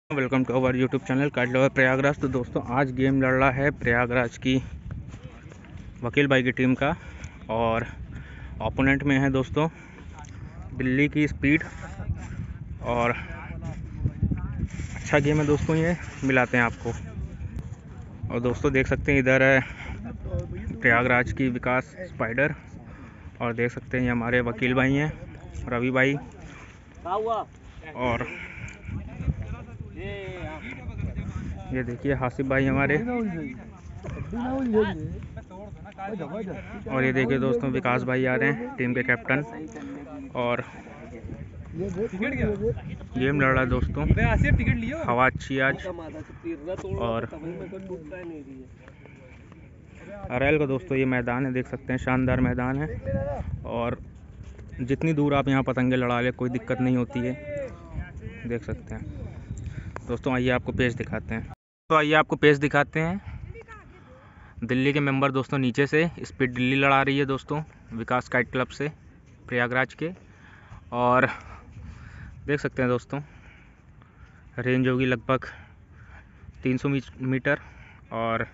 Welcome to our YouTube channel kite lover Prayagraj. तो दोस्तों आज गेम लड़ रहा है प्रयागराज की वकील भाई की टीम का और ओपोनेंट में है दोस्तों दिल्ली की स्पीड। और अच्छा गेम है दोस्तों, ये मिलाते हैं आपको। और दोस्तों देख सकते हैं इधर है प्रयागराज की विकास स्पाइडर और देख सकते हैं ये हमारे वकील भाई हैं रवि भाई और ये देखिए हासिफ भाई हमारे। और ये देखिए दोस्तों विकास भाई आ रहे हैं टीम के कैप्टन और गेम लड़ रहा है दोस्तों। हवा अच्छी आज और अरेल का दोस्तों ये मैदान है, देख सकते हैं शानदार मैदान है और जितनी दूर आप यहाँ पतंगे लड़ा ले कोई दिक्कत नहीं होती है, देख सकते हैं दोस्तों। आइए आपको पेज दिखाते हैं। तो आइए आपको पेज दिखाते हैं। दिल्ली के मेंबर दोस्तों नीचे से स्पीड दिल्ली लड़ा रही है दोस्तों विकास काइट क्लब से प्रयागराज के। और देख सकते हैं दोस्तों रेंज होगी लगभग 300 मीटर। और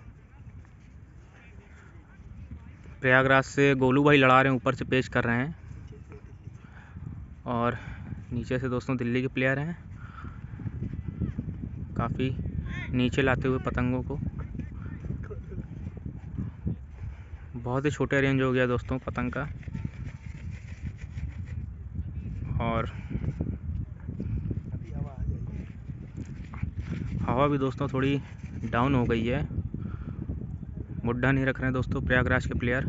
प्रयागराज से गोलू भाई लड़ा रहे हैं, ऊपर से पेश कर रहे हैं। और नीचे से दोस्तों दिल्ली के प्लेयर हैं, काफ़ी नीचे लाते हुए पतंगों को। बहुत ही छोटे रेंज हो गया दोस्तों पतंग का। और हवा भी दोस्तों थोड़ी डाउन हो गई है, मुड्ढा नहीं रख रहे हैं दोस्तों प्रयागराज के प्लेयर।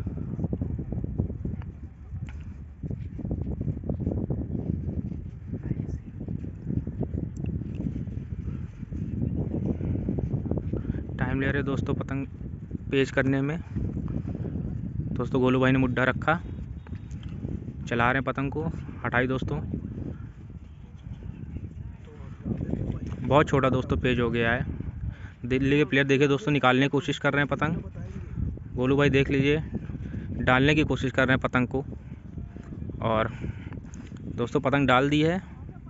टाइम ले रहे दोस्तों पतंग पेश करने में। दोस्तों गोलू भाई ने मुड्ढा रखा, चला रहे हैं पतंग को। हटाई दोस्तों, बहुत छोटा दोस्तों पेज हो गया है। दिल्ली के प्लेयर देखिए दोस्तों निकालने की कोशिश कर रहे हैं पतंग। गोलू भाई देख लीजिए डालने की कोशिश कर रहे हैं पतंग को। और दोस्तों पतंग डाल दी है।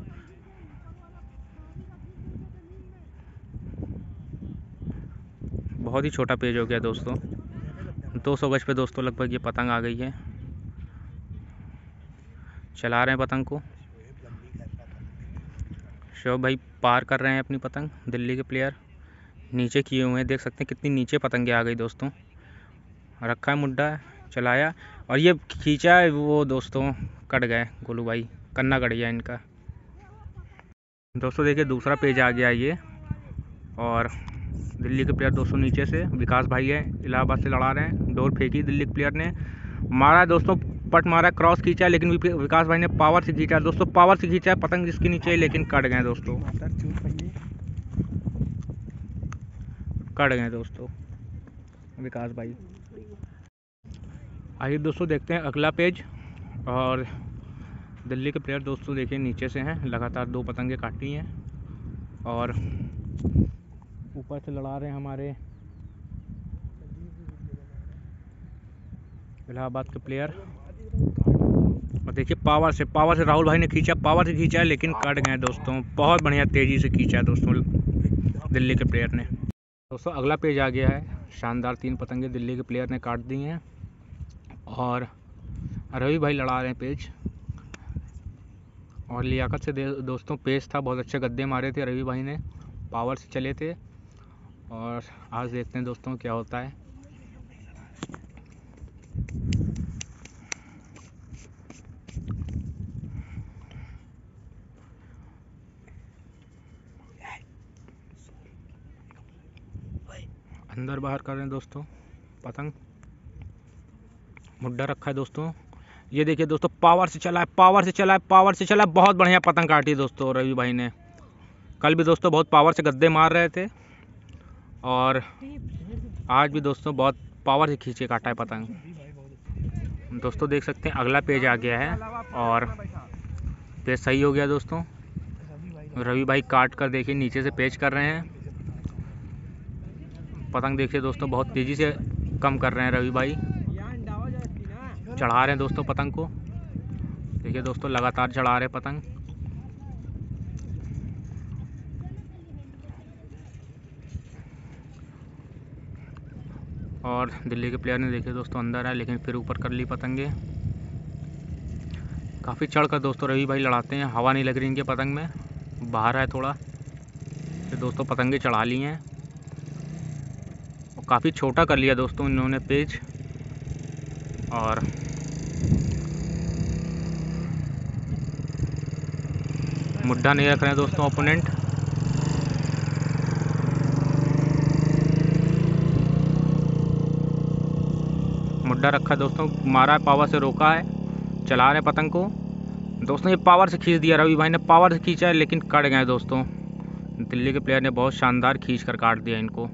बहुत ही छोटा पेज हो गया दोस्तों, 200 गज पे दोस्तों लगभग ये पतंग आ गई है। चला रहे हैं पतंग को। शोभ भाई पार कर रहे हैं अपनी पतंग। दिल्ली के प्लेयर नीचे किए हुए हैं, देख सकते हैं कितनी नीचे पतंगे आ गई दोस्तों। रखा है मुड्ढा, चलाया और ये खींचा है वो दोस्तों कट गए। गोलू भाई कन्ना कट गया इनका। दोस्तों देखिए दूसरा पेज आ गया ये। और दिल्ली के प्लेयर दोस्तों नीचे से विकास भाई है इलाहाबाद से लड़ा रहे हैं। डोर फेंकी दिल्ली के प्लेयर ने, मारा दोस्तों पट मारा, क्रॉस खींचा लेकिन विकास भाई ने पावर से खींचा दोस्तों। पावर से खींचा पतंग जिसके नीचे लेकिन कट गए दोस्तों, कट गए दोस्तों विकास भाई। आइए दोस्तों देखते हैं अगला पेज। और दिल्ली के प्लेयर दोस्तों देखिए नीचे से हैं, लगातार 2 पतंगे काटी हैं और ऊपर से लड़ा रहे हैं हमारे इलाहाबाद के प्लेयर। और देखिए पावर से राहुल भाई ने खींचा, पावर से खींचा लेकिन कट गए दोस्तों। बहुत बढ़िया तेज़ी से खींचा है दोस्तों दिल्ली के प्लेयर ने। दोस्तों अगला पेज आ गया है, शानदार 3 पतंगे दिल्ली के प्लेयर ने काट दी हैं और रवि भाई लड़ा रहे हैं पेज। और लियाकत से दोस्तों पेज था, बहुत अच्छे गद्दे मारे थे रवि भाई ने, पावर से चले थे। और आज देखते हैं दोस्तों क्या होता है। अंदर बाहर कर रहे हैं दोस्तों पतंग, मुड्ढा रखा है दोस्तों। ये देखिए दोस्तों पावर से चला है, पावर से चला है, पावर से चला है। बहुत बढ़िया पतंग काटी दोस्तों रवि भाई ने। कल भी दोस्तों बहुत पावर से गद्दे मार रहे थे और आज भी दोस्तों बहुत पावर से खींचे काटा है पतंग। दोस्तों देख सकते हैं अगला पेज आ गया है और पेज सही हो गया दोस्तों। रवि भाई काट कर देखिए नीचे से पेज कर रहे हैं पतंग। देखिए दोस्तों बहुत तेज़ी से कम कर रहे हैं रवि भाई, चढ़ा रहे हैं दोस्तों पतंग को। देखिए दोस्तों लगातार चढ़ा रहे हैं पतंग। और दिल्ली के प्लेयर ने देखिए दोस्तों अंदर है, लेकिन फिर ऊपर कर ली पतंगे। काफ़ी चढ़ कर दोस्तों रवि भाई लड़ाते हैं। हवा नहीं लग रही इनके पतंग में, बाहर है थोड़ा। तो दोस्तों पतंगे चढ़ा ली हैं और काफ़ी छोटा कर लिया दोस्तों इन्होंने पेज। और मुड्ढा नहीं रख रहे हैं दोस्तों ओपोनेंट। मुड्ढा रखा है दोस्तों, मारा है, पावर से रोका है, चला रहे पतंग को दोस्तों। ये पावर से खींच दिया, रवि भाई ने पावर से खींचा है, लेकिन कट गए दोस्तों। दिल्ली के प्लेयर ने बहुत शानदार खींच कर काट दिया इनको।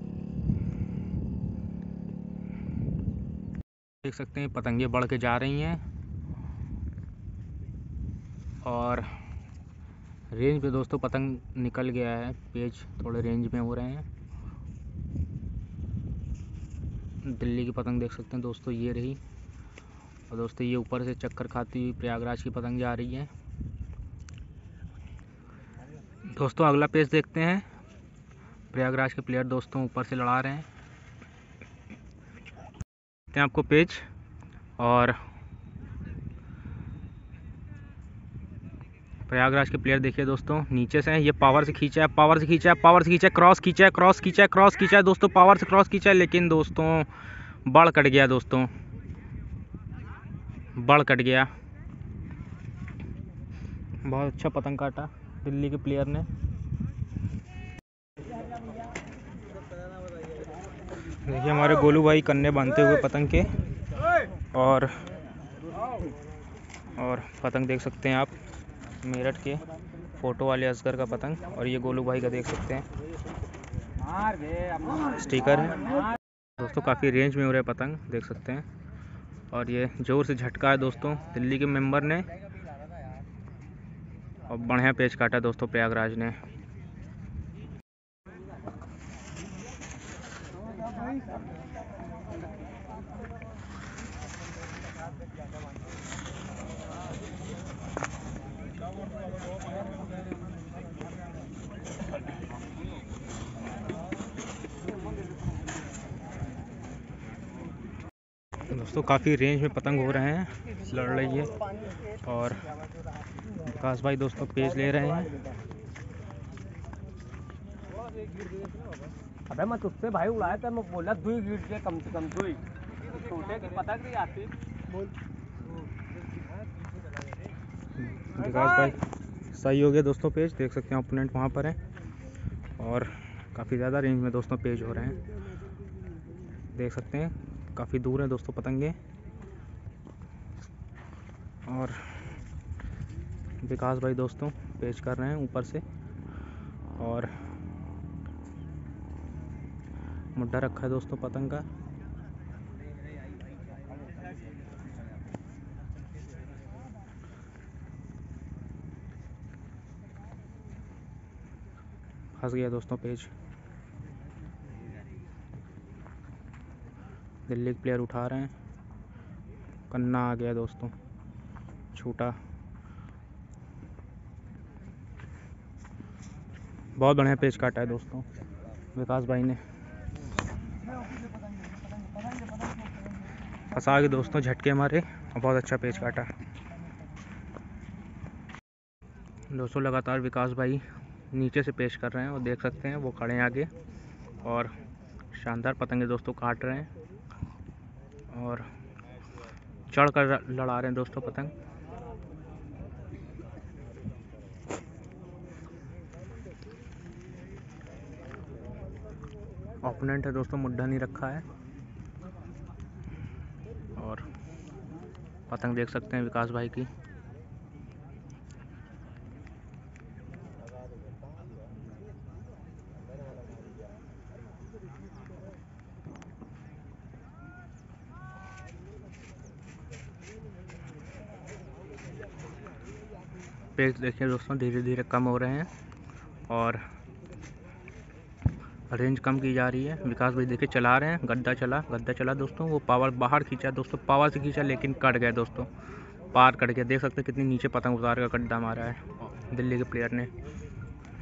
देख सकते हैं पतंगे बढ़ के जा रही हैं और रेंज पे दोस्तों पतंग निकल गया है, पेज थोड़े रेंज में हो रहे हैं। दिल्ली की पतंग देख सकते हैं दोस्तों, ये रही। और दोस्तों ये ऊपर से चक्कर खाती हुई प्रयागराज की पतंग जा रही है। दोस्तों अगला पेज देखते हैं। प्रयागराज के प्लेयर दोस्तों ऊपर से लड़ा रहे हैं, देखते हैं आपको पेज। और प्रयागराज के प्लेयर देखिए दोस्तों, नीचे से हैं, ये पावर से खींचा है, पावर से खींचा है, पावर से खींचा है, क्रॉस खींचा है, क्रॉस खींचा है, क्रॉस खींचा है दोस्तों, पावर से क्रॉस खींचा है, लेकिन दोस्तों बड़ कट गया दोस्तों, बड़ कट गया। बहुत अच्छा पतंग काटा दिल्ली के प्लेयर ने। देखिए हमारे गोलू भाई कन्ने बांधते हुए पतंग के। और पतंग देख सकते हैं आप, मेरठ के फ़ोटो वाले असगर का पतंग। और ये गोलू भाई का देख सकते हैं स्टिकर है दोस्तों। काफ़ी रेंज में हो रहा है पतंग, देख सकते हैं। और ये ज़ोर से झटका है दोस्तों दिल्ली के मेंबर ने, और बढ़िया पेच काटा दोस्तों प्रयागराज ने। दोस्तों काफ़ी रेंज में पतंग हो रहे हैं, लड़ रही है। और विकास भाई दोस्तों पेज ले रहे हैं। अबे मैं तुझसे भाई उड़ाया था, मैं बोला 2 गिर के कम से कम 2 छोटे की पतंग नहीं आती। विकास भाई सही हो गया दोस्तों पेज, देख सकते हैं ओपोनेंट वहाँ पर है। और काफ़ी ज़्यादा रेंज में दोस्तों पेज हो रहे हैं, देख सकते हैं काफ़ी दूर है दोस्तों पतंगे। और विकास भाई दोस्तों पेच कर रहे हैं ऊपर से। और मुड्ढा रखा है दोस्तों पतंग का। फंस गया दोस्तों पेज। दिल्ली के प्लेयर उठा रहे हैं, कन्ना आ गया दोस्तों, छूटा। बहुत बढ़िया पेज काटा है दोस्तों विकास भाई ने, फंसा के दोस्तों झटके मारे और बहुत अच्छा पेज काटा दोस्तों। लगातार विकास भाई नीचे से पेश कर रहे हैं और देख सकते हैं वो खड़े हैं आगे और शानदार पतंगे दोस्तों काट रहे हैं और चढ़ कर लड़ा रहे हैं दोस्तों पतंग। ओपोनेंट है दोस्तों, मुड्ढा नहीं रखा है। और पतंग देख सकते हैं विकास भाई की। पेज देखिए दोस्तों धीरे धीरे कम हो रहे हैं और रेंज कम की जा रही है। विकास भाई देखिए चला रहे हैं, गद्दा चला दोस्तों। वो पावर बाहर खींचा दोस्तों, पावर से खींचा लेकिन कट गया दोस्तों, पार कट गया। देख सकते हैं कितनी नीचे पतंग उतार कर गड्ढा मारा है दिल्ली के प्लेयर ने।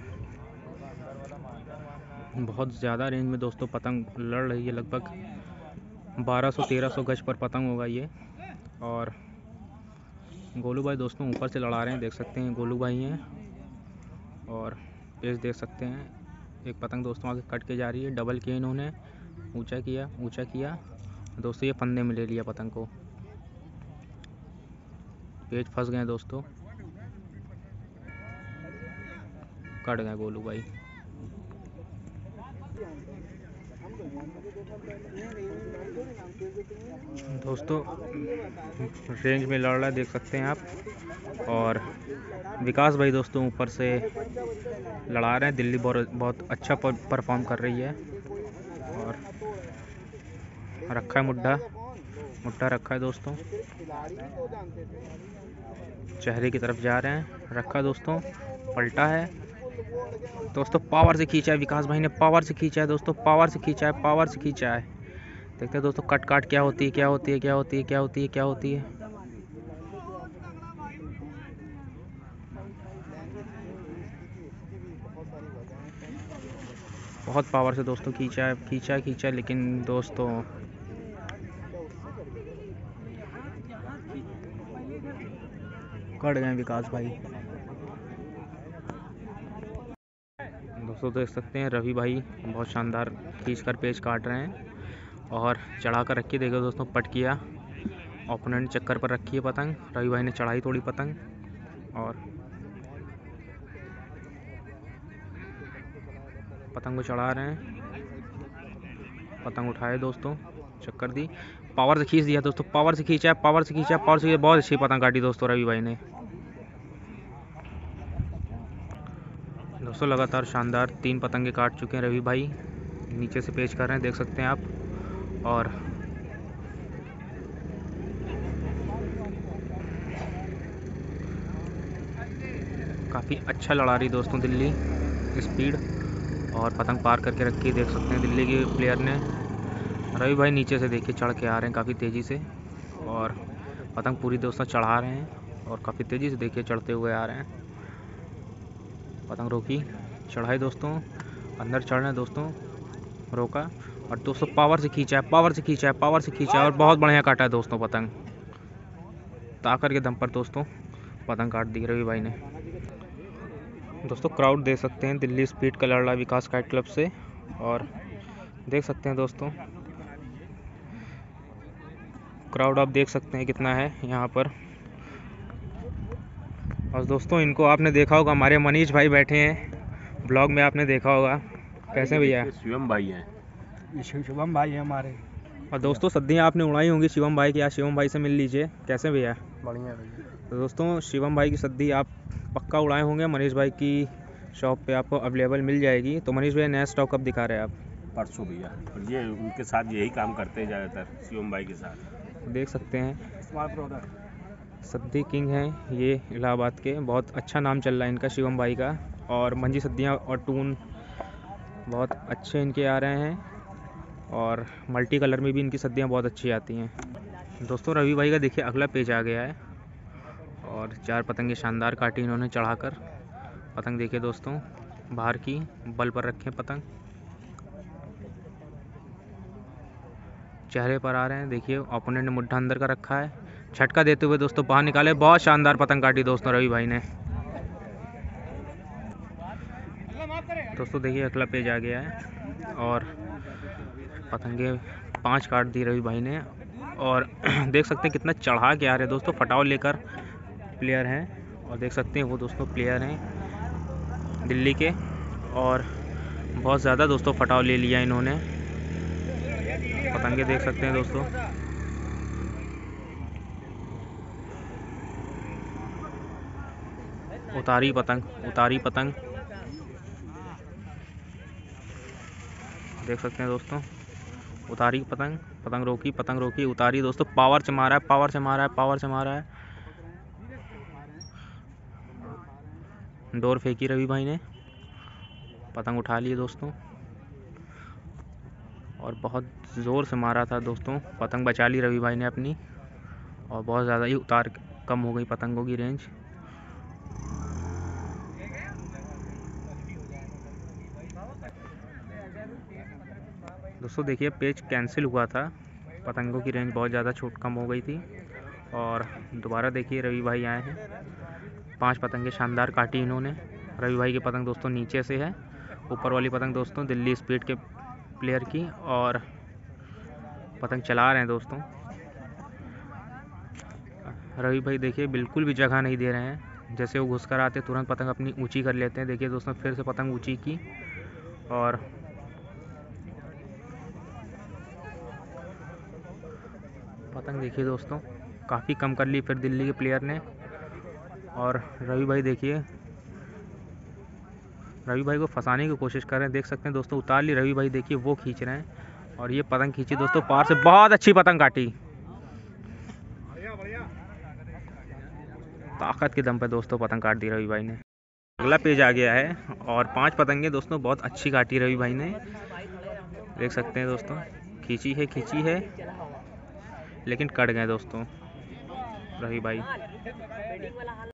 बहुत ज़्यादा रेंज में दोस्तों पतंग लड़ रही है, लगभग 1200-1300 गज पर पतंग होगा ये। और गोलू भाई दोस्तों ऊपर से लड़ा रहे हैं, देख सकते हैं गोलू भाई हैं। और पेज देख सकते हैं, एक पतंग दोस्तों आगे कट के जा रही है, डबल किया इन्होंने, ऊंचा किया दोस्तों। ये फंदे में ले लिया पतंग को, पेज फंस गए दोस्तों, कट गए गोलू भाई। दोस्तों रेंज में लड़ रहा है, देख सकते हैं आप। और विकास भाई दोस्तों ऊपर से लड़ा रहे हैं, दिल्ली बहुत अच्छा परफॉर्म कर रही है। और रखा है मुड्ढा रखा है दोस्तों, चेहरे की तरफ जा रहे हैं, रखा दोस्तों, पलटा है दोस्तों, पावर से खींचा है विकास भाई ने, पावर से खींचा है दोस्तों, पावर से खींचा है। देखते हैं दोस्तों कट क्या होती है। बहुत पावर से दोस्तों खींचा, लेकिन दोस्तों कट गए विकास भाई। दोस्तों देख सकते हैं रवि भाई बहुत शानदार खींचकर पेच काट रहे हैं और चढ़ा कर रखी, देखो दोस्तों पट किया, ओपोनेंट चक्कर पर रखी है पतंग, रवि भाई ने चढ़ाई थोड़ी पतंग और पतंग को चढ़ा रहे हैं, पतंग उठाए दोस्तों, चक्कर दी, पावर से खींच दिया दोस्तों, पावर से खींचा, बहुत अच्छी पतंग काटी दोस्तों रवि भाई ने। दोस्तों लगातार शानदार 3 पतंगे काट चुके हैं रवि भाई, नीचे से पेच कर रहे हैं, देख सकते हैं आप। और काफ़ी अच्छा लड़ा रही दोस्तों दिल्ली, स्पीड और पतंग पार करके रखी, देख सकते हैं दिल्ली के प्लेयर ने। रवि भाई नीचे से देखिए चढ़ के आ रहे हैं काफ़ी तेज़ी से, और पतंग पूरी दोस्तों चढ़ा रहे हैं और काफ़ी तेज़ी से देखिए चढ़ते हुए आ रहे हैं। पतंग रोकी, चढ़ाई दोस्तों, अंदर चढ़ रहे हैं दोस्तों, रोका और दोस्तों पावर से खींचा है और बहुत बढ़िया काटा है दोस्तों पतंग, ताकत के दम पर दोस्तों पतंग काट दी रवि भाई ने। दोस्तों क्राउड देख सकते हैं, दिल्ली स्पीड का लड़ रहा विकास काइट क्लब से, और देख सकते हैं दोस्तों क्राउड आप देख सकते हैं कितना है यहाँ पर। और दोस्तों इनको आपने देखा होगा, हमारे मनीष भाई बैठे हैं ब्लॉग में, आपने देखा होगा कैसे भैया, शिवम भाई हैं, शिवम भाई हैं हमारे। और दोस्तों सद्दियाँ आपने उड़ाई होंगी शिवम भाई की, आज शिवम भाई से मिल लीजिए, कैसे भैया? बढ़िया भैया। तो दोस्तों शिवम भाई की सद्दी आप पक्का उड़ाए होंगे, मनीष भाई की शॉप पे आपको अवेलेबल मिल जाएगी। तो मनीष भैया नया स्टॉक कब दिखा रहे हैं आप? परसों भैया, और ये उनके साथ यही काम करते हैं ज़्यादातर, शिवम भाई के साथ। देख सकते हैं सद्दी किंग हैं ये इलाहाबाद के, बहुत अच्छा नाम चल रहा है इनका शिवम भाई का। और मंजी सद्दियाँ और टून बहुत अच्छे इनके आ रहे हैं, और मल्टी कलर में भी इनकी सद्दियाँ बहुत अच्छी आती हैं। दोस्तों रवि भाई का देखिए अगला पेज आ गया है, और 4 पतंगे शानदार काटी इन्होंने चढ़ाकर। पतंग देखिए दोस्तों, बाहर की बल पर रखें पतंग, चेहरे पर आ रहे हैं, देखिए ओपोनेंट ने मुड्ढा अंदर का रखा है, झटका देते हुए दोस्तों बाहर निकाले, बहुत शानदार पतंग काटी दोस्तों रवि भाई ने। दोस्तों देखिए अगला पेज आ गया है, और पतंगे 5 काट दी रवि भाई ने, और देख सकते हैं कितना चढ़ा के आ रहे हैं दोस्तों, फटाव लेकर प्लेयर हैं, और देख सकते हैं वो दोस्तों प्लेयर हैं दिल्ली के, और बहुत ज़्यादा दोस्तों फटाव ले लिया इन्होंने, पतंगे देख सकते हैं दोस्तों। उतारी पतंग देख सकते हैं दोस्तों, उतारी पतंग रोकी, उतारी दोस्तों, पावर से मारा है, डोर फेंकी रवि भाई ने, पतंग उठा लिए दोस्तों, और बहुत ज़ोर से मारा था दोस्तों, पतंग बचा ली रवि भाई ने अपनी, और बहुत ज़्यादा ही कम हो गई पतंगों की रेंज। दोस्तों देखिए पेज कैंसिल हुआ था, पतंगों की रेंज बहुत ज़्यादा छूट कम हो गई थी। और दोबारा देखिए रवि भाई आए हैं, 5 पतंगे शानदार काटी इन्होंने। रवि भाई की पतंग दोस्तों नीचे से है, ऊपर वाली पतंग दोस्तों दिल्ली स्पीड के प्लेयर की, और पतंग चला रहे हैं दोस्तों। रवि भाई देखिए बिल्कुल भी जगह नहीं दे रहे हैं, जैसे वो घुस कर आते तुरंत पतंग अपनी ऊंची कर लेते हैं। देखिए दोस्तों फिर से पतंग ऊंची की, और पतंग देखिए दोस्तों काफ़ी कम कर ली फिर दिल्ली के प्लेयर ने। और रवि भाई देखिए, रवि भाई को फंसाने की कोशिश कर रहे हैं, देख सकते हैं दोस्तों। उतार ली रवि भाई, देखिए वो खींच रहे हैं, और ये पतंग खींची दोस्तों पार से, बहुत अच्छी पतंग काटी, ताकत के दम पे दोस्तों पतंग काट दी रवि भाई ने। अगला पेज आ गया है, और 5 पतंगे दोस्तों बहुत अच्छी काटी रवि भाई ने, देख सकते हैं दोस्तों। खींची है लेकिन कट गए दोस्तों रवि भाई।